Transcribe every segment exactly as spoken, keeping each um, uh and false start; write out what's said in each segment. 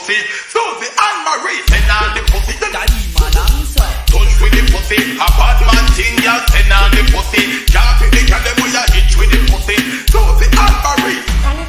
pussy. So the Anne Marie send on the pussy. Daddy man, I'm sorry. Touch with the pussy. A bad man thing, ya send on the pussy. Can't fit the girl them with a hitch with the pussy. So the Anne Marie.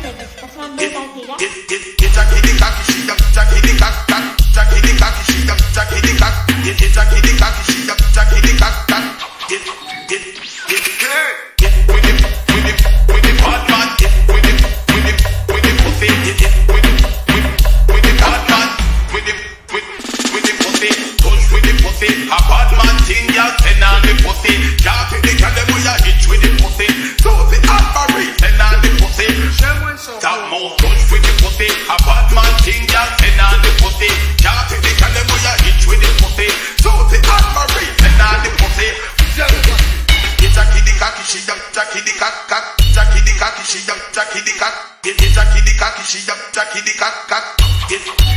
It's a kitty cocky, she up, Jackie the cock, cock, Jackie the cocky, she up, Jackie the cock. It's a kitty cocky, she up, Jackie the cock, cock. It, it, it, it, with the, with the, with the bad man, it, with the, with the, with the pussy, it, it, with the, with, with the bad man, with the, with, with the pussy, touch with the pussy. A bad man thing, ya send on the pussy. Can't fit the girl them with a hitch with the pussy. So the Anne Marie send on the pussy. That mouth touch with the pussy. A bad man thing, ya send on the pussy. Can't fit the girl them with a hitch with the pussy. So the Anne Marie send on the pussy. It's a kitty cocky, she up, Jackie the cock, cock, Jackie the cocky, she up, Jackie the cock. It's a kitty cocky, she up, Jackie the cock, cock.